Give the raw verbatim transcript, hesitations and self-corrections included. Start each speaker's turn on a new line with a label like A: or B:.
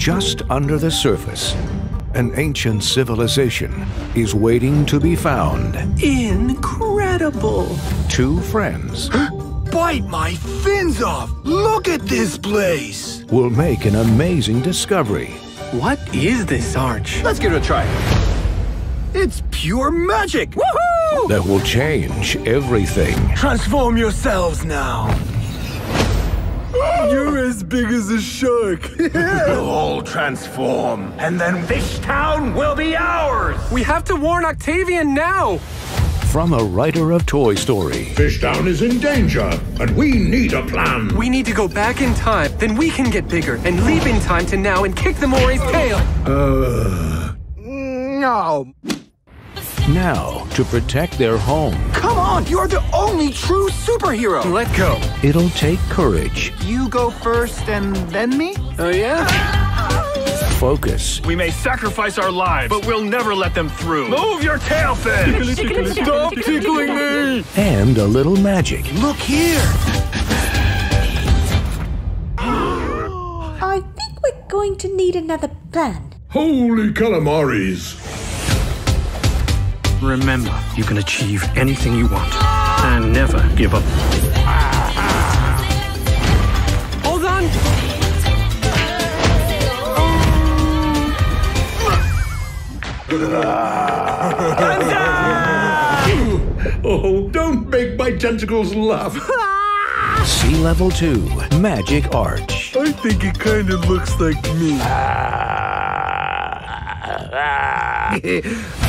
A: Just under the surface, an ancient civilization is waiting to be found.
B: Incredible!
A: Two friends
C: Bite my fins off! Look at this place!
A: will make an amazing discovery.
B: What is this arch?
C: Let's give it a try. It's pure magic! Woohoo!
A: That will change everything.
C: Transform yourselves now. You're as big as a shark. We'll all transform, and then this town will be ours!
B: We have to warn Octavian now!
A: From a writer of Toy Story,
D: Fishtown is in danger, and we need a plan.
B: We need to go back in time, then we can get bigger and leap in time to now and kick the Mori's tail!
D: Uh...
C: No.
A: now to protect their home,
C: Come on, you're the only true superhero!
B: Let go.
A: it'll take courage,
E: You go first and then me?
B: Oh yeah?
A: focus,
F: We may sacrifice our lives, but we'll never let them through. Move your tail fin!
C: Stop tickling me!
A: and a little magic.
C: Look here!
G: I think we're going to need another plan.
D: Holy calamaris!
F: Remember, you can achieve anything you want, and never give up.
B: Hold on!
D: Oh, don't make my tentacles laugh.
A: Sea Level two, Magic Arch.
C: I think it kind of looks like me.